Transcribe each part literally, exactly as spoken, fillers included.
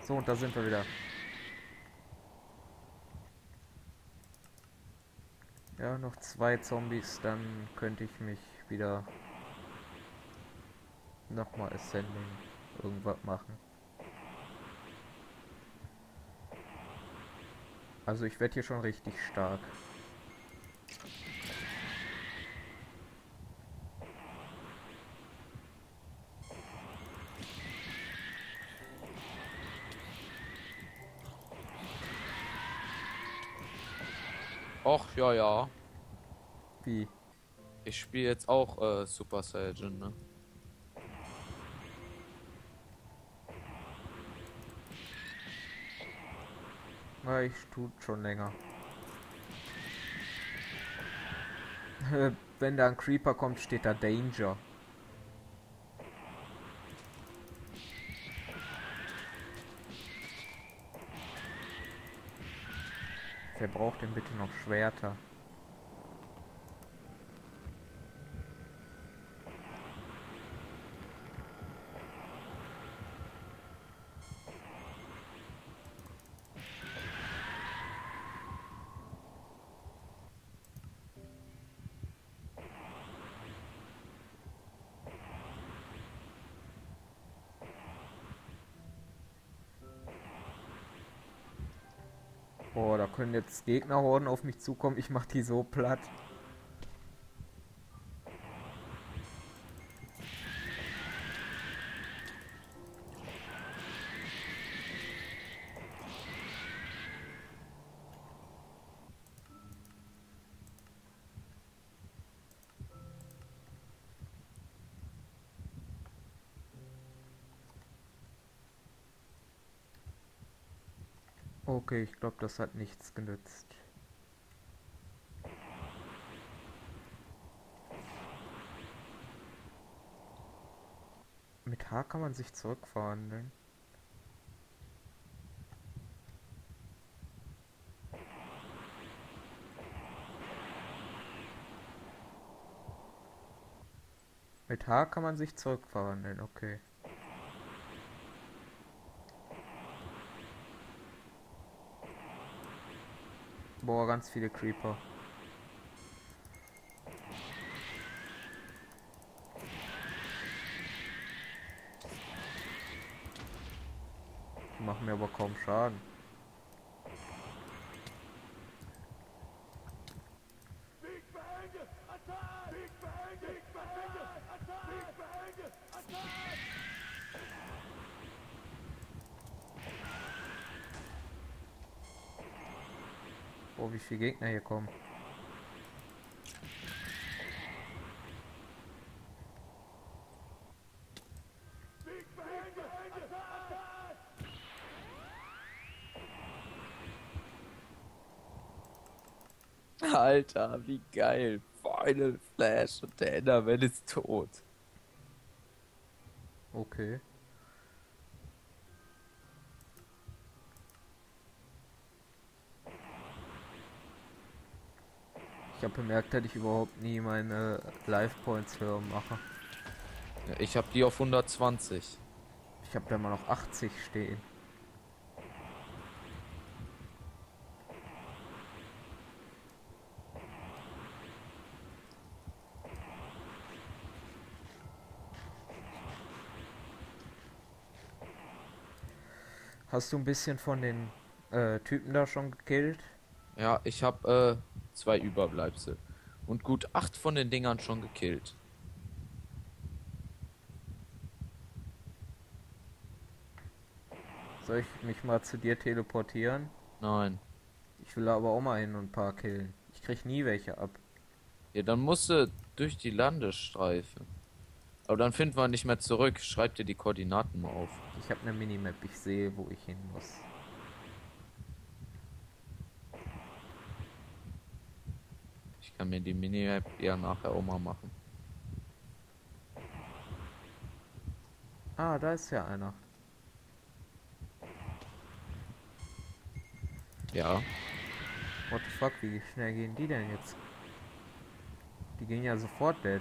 So, und da sind wir wieder. Ja, noch zwei Zombies, dann könnte ich mich wieder nochmal Ascending irgendwas machen. Also ich werde hier schon richtig stark. Och, ja, ja. Wie? Ich spiele jetzt auch äh, Super Saiyan, ne? Na, ich tut schon länger. Wenn da ein Creeper kommt, steht da Danger. Wer braucht denn bitte noch Schwerter? Boah, da können jetzt Gegnerhorden auf mich zukommen. Ich mach die so platt. Okay, ich glaube, das hat nichts genützt. Mit H kann man sich zurückverwandeln. Mit H kann man sich zurückverwandeln, okay. Boah, ganz viele Creeper. Die machen mir aber kaum Schaden. Oh, wie viele Gegner hier kommen. Alter, wie geil. Final Flash und der Enderman ist tot. Okay. Ich habe bemerkt, dass ich überhaupt nie meine Life Points höher mache. Ja, ich habe die auf hundertzwanzig. Ich habe da immer noch achtzig stehen. Hast du ein bisschen von den äh, Typen da schon gekillt? Ja, ich habe äh, zwei Überbleibsel. Und gut acht von den Dingern schon gekillt. Soll ich mich mal zu dir teleportieren? Nein. Ich will aber auch mal hin und ein paar killen. Ich krieg nie welche ab. Ja, dann musst du durch die Landesstreife. Aber dann finden wir nicht mehr zurück. Schreib dir die Koordinaten mal auf. Ich habe eine Minimap, ich sehe, wo ich hin muss. Ich kann mir die Minimap ja nachher auch mal machen. Ah, da ist ja einer. Ja. What the fuck, wie schnell gehen die denn jetzt? Die gehen ja sofort dead.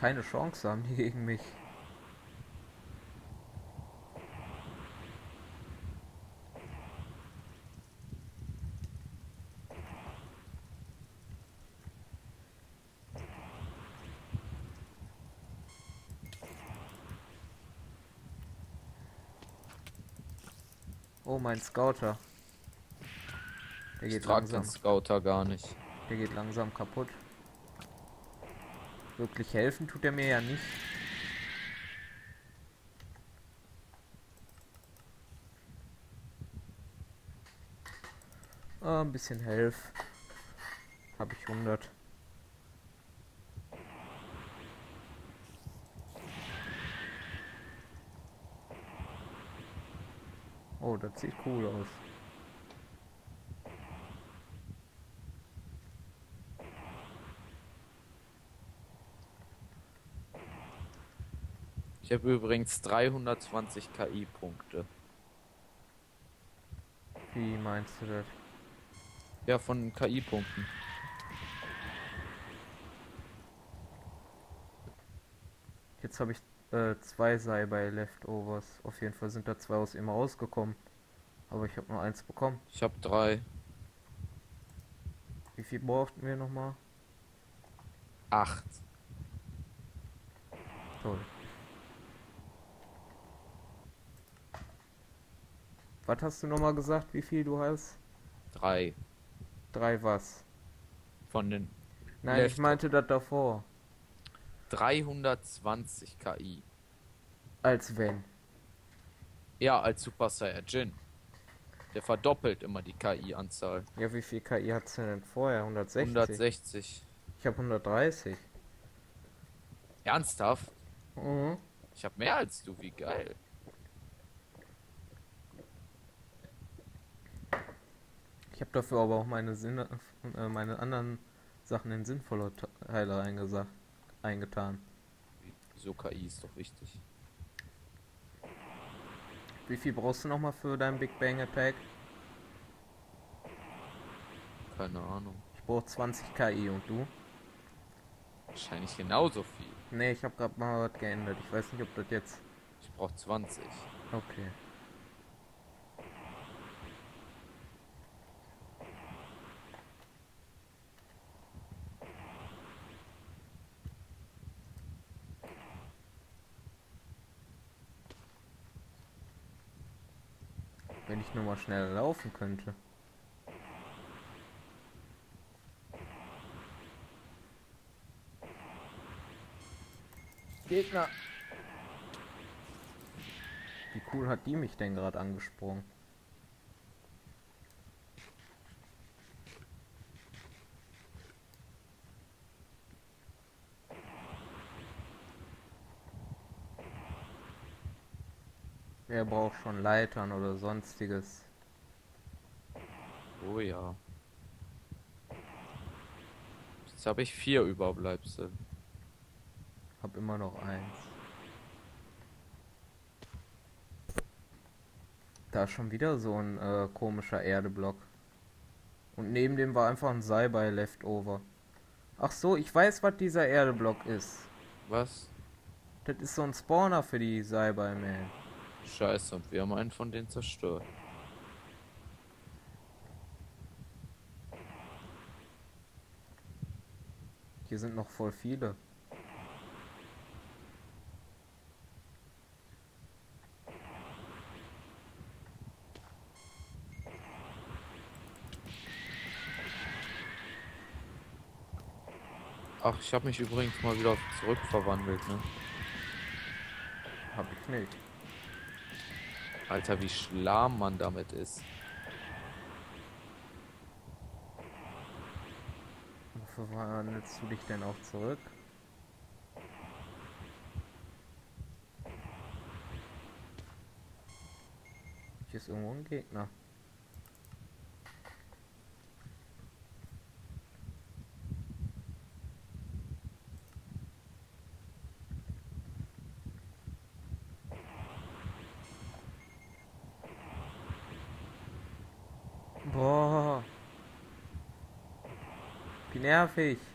keine Chance haben die gegen mich. Oh, mein Scouter. Der Ich geht trag den langsam. Scouter gar nicht. Der geht langsam kaputt. Wirklich helfen tut er mir ja nicht. Ah, ein bisschen Helf. Habe ich hundert. Oh, das sieht cool aus. Ich habe übrigens dreihundertzwanzig K I-Punkte. Wie meinst du das? Ja, von K I-Punkten. Jetzt habe ich äh, zwei sei bei Leftovers. Auf jeden Fall sind da zwei aus ihm rausgekommen. Aber ich habe nur eins bekommen. Ich habe drei. Wie viel brauchten wir nochmal? Acht. Toll. Was hast du nochmal gesagt, wie viel du hast? Drei. Drei was? Von den Nein, Left- ich meinte das davor. dreihundertzwanzig K I. Als wenn. Ja, als Super Saiyajin. Der verdoppelt immer die K I-Anzahl. Ja, wie viel K I hat's denn vorher? hundertsechzig? hundertsechzig. Ich habe hundertdreißig. Ernsthaft? Mhm. Ich habe mehr als du, wie geil. Ich habe dafür aber auch meine Sinne, äh, meine anderen Sachen in sinnvolle Teile eingesagt, eingetan. So K I ist doch wichtig. Wie viel brauchst du nochmal für deinen Big Bang Attack? Keine Ahnung. Ich brauche zwanzig K I und du? Wahrscheinlich genauso viel. Ne, ich habe gerade mal was geändert. Ich weiß nicht, ob das jetzt... Ich brauche zwanzig. Okay. Wenn ich nur mal schneller laufen könnte. Gegner! Wie cool hat die mich denn gerade angesprungen? Wer braucht schon Leitern oder sonstiges? Oh ja. Jetzt habe ich vier Überbleibsel. Hab immer noch eins. Da ist schon wieder so ein äh, komischer Erdeblock. Und neben dem war einfach ein Sei-Bei Leftover. Ach so, ich weiß, was dieser Erdeblock ist. Was? Das ist so ein Spawner für die Sei-Bei-Man. Scheiße, und wir haben einen von denen zerstört. Hier sind noch voll viele. Ach, ich habe mich übrigens mal wieder zurückverwandelt, ne? Hab ich nicht. Alter, wie schlamm man damit ist. Wofür verwandelst du dich denn auch zurück? Hier ist irgendwo ein Gegner. Boah. Wie nervig.